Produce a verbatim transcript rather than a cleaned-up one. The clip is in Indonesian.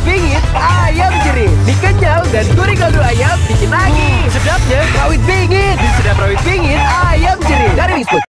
bingit ayam jerit. Mie kenyal dan gurih kaldu ayam bikin lagi. Sedapnya rawit bingit. Di sedap rawit bingit ayam jerit. Dari Wisfood.